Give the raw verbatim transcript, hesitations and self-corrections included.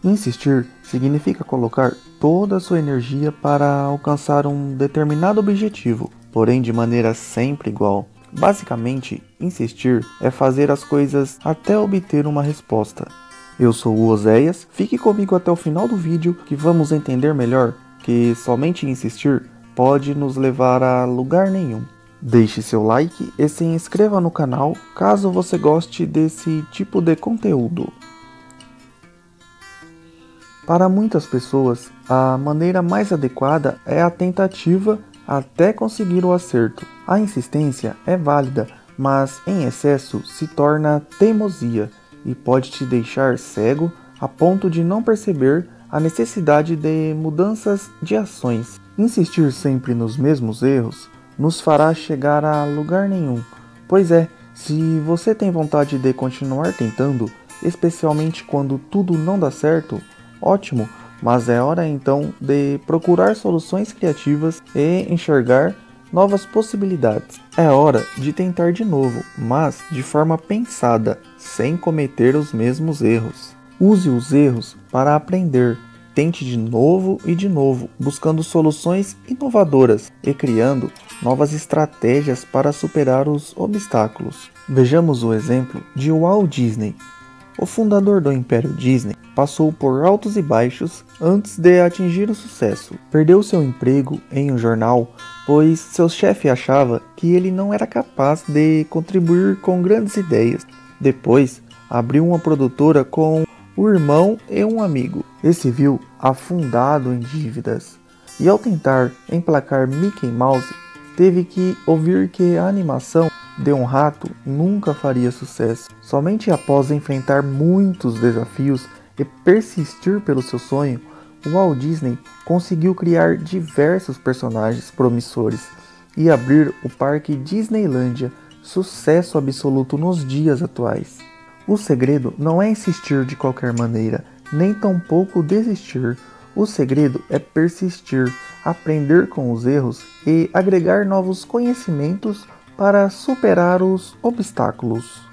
Insistir significa colocar toda a sua energia para alcançar um determinado objetivo, porém de maneira sempre igual. Basicamente, insistir é fazer as coisas até obter uma resposta. Eu sou o Oséias, fique comigo até o final do vídeo que vamos entender melhor que somente insistir pode nos levar a lugar nenhum. Deixe seu like e se inscreva no canal caso você goste desse tipo de conteúdo. Para muitas pessoas, a maneira mais adequada é a tentativa até conseguir o acerto. A insistência é válida, mas em excesso se torna teimosia e pode te deixar cego a ponto de não perceber a necessidade de mudanças de ações. Insistir sempre nos mesmos erros nos fará chegar a lugar nenhum. Pois é, se você tem vontade de continuar tentando, especialmente quando tudo não dá certo, ótimo, mas é hora então de procurar soluções criativas e enxergar novas possibilidades. É hora de tentar de novo, mas de forma pensada, sem cometer os mesmos erros. Use os erros para aprender. Tente de novo e de novo, buscando soluções inovadoras e criando novas estratégias para superar os obstáculos. Vejamos o exemplo de Walt Disney. O fundador do Império Disney passou por altos e baixos antes de atingir o sucesso. Perdeu seu emprego em um jornal, pois seu chefe achava que ele não era capaz de contribuir com grandes ideias. Depois, abriu uma produtora com o irmão e um amigo. E se viu afundado em dívidas. E ao tentar emplacar Mickey Mouse, teve que ouvir que a animação de um rato nunca faria sucesso. Somente após enfrentar muitos desafios e persistir pelo seu sonho, Walt Disney conseguiu criar diversos personagens promissores e abrir o parque Disneylândia, sucesso absoluto nos dias atuais. O segredo não é insistir de qualquer maneira, nem tampouco desistir. O segredo é persistir, aprender com os erros e agregar novos conhecimentos para superar os obstáculos.